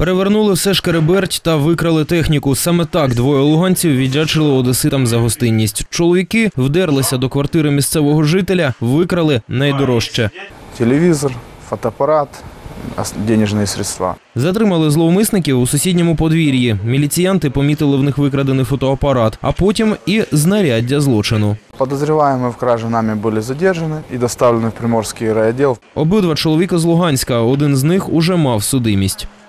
Перевернули все шкереберть та викрали техніку. Саме так двоє луганців віддячили одеситам за гостинність. Чоловіки вдерлися до квартири місцевого жителя, викрали найдорожче. Телевізор, фотоапарат, денежні средства. Затримали зловмисників у сусідньому подвір'ї. Міліціянти помітили в них викрадений фотоапарат, а потім і знаряддя злочину. Подозреваемые в краже нами були задержані і доставлені в Приморський райвідділ. Обидва чоловіка з Луганська, один з них уже мав судимість.